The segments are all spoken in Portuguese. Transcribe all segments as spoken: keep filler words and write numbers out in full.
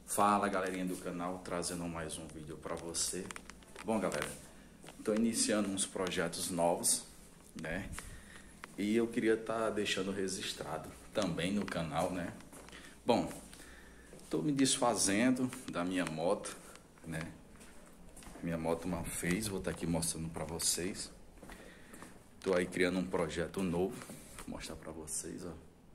Fala galerinha do canal, trazendo mais um vídeo para você. Bom galera, estou iniciando uns projetos novos, né? E eu queria estar tá deixando registrado também no canal, né? Bom, estou me desfazendo da minha moto, né? Minha moto mal fez, vou estar tá aqui mostrando para vocês. Estou aí criando um projeto novo, vou mostrar para vocês, ó.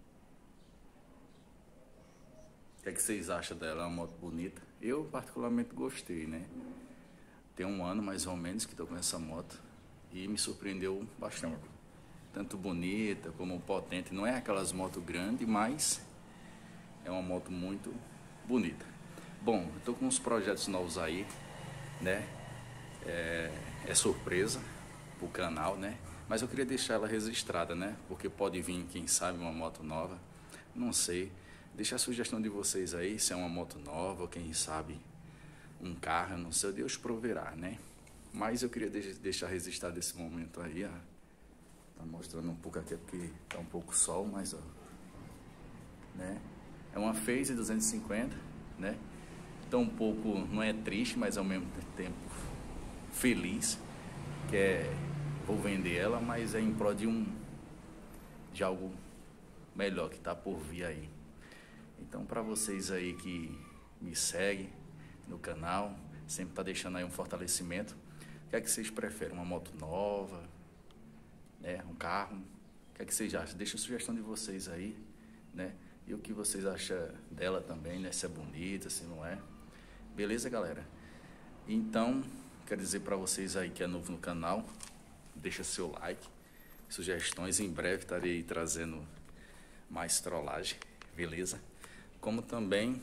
O que é que vocês acham dela? É uma moto bonita? Eu particularmente gostei, né? Tem um ano mais ou menos que estou com essa moto e me surpreendeu bastante. Tanto bonita como potente. Não é aquelas motos grandes, mas é uma moto muito bonita. Bom, eu estou com uns projetos novos aí, né? É, é surpresa pro canal, né? Mas eu queria deixar ela registrada, né? Porque pode vir, quem sabe, uma moto nova. Não sei. Deixa a sugestão de vocês aí, se é uma moto nova, ou quem sabe um carro, não sei, Deus proverá, né? Mas eu queria deixar registrado esse momento aí, ó. Tá mostrando um pouco aqui, porque tá um pouco sol, mas ó, né? É uma Phase duzentos e cinquenta, né? Então um pouco, não é triste, mas ao mesmo tempo feliz, que é, vou vender ela, mas é em prol de um, de algo melhor que tá por vir aí. Então, para vocês aí que me seguem no canal, sempre tá deixando aí um fortalecimento. O que é que vocês preferem? Uma moto nova, né? Um carro? O que é que vocês acham? Deixa a sugestão de vocês aí, né? E o que vocês acham dela também, né? Se é bonita, se não é. Beleza, galera? Então, quero dizer para vocês aí que é novo no canal, deixa seu like, sugestões. Em breve estarei trazendo mais trollagem, beleza? Como também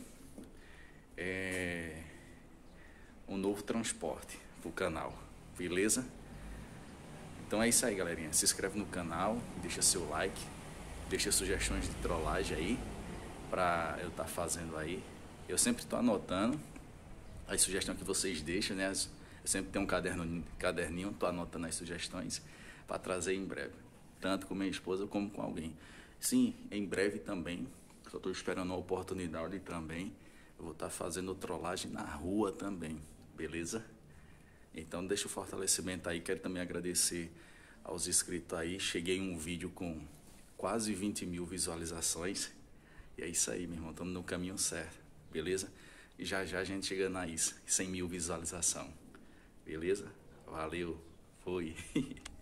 é, um novo transporte pro canal, beleza? Então é isso aí, galerinha. Se inscreve no canal, deixa seu like, deixa sugestões de trollagem aí pra eu estar tá fazendo aí. Eu sempre estou anotando as sugestões que vocês deixam, né? Eu sempre tenho um caderno, caderninho, tô anotando as sugestões para trazer em breve, tanto com minha esposa como com alguém. Sim, em breve também. Só estou esperando a oportunidade também. Eu vou estar fazendo trollagem na rua também, beleza? Então deixa o fortalecimento aí. Quero também agradecer aos inscritos aí. Cheguei em um vídeo com quase vinte mil visualizações. E é isso aí, meu irmão. Estamos no caminho certo, beleza? E já já a gente chega nas cem mil visualizações, beleza? Valeu, foi.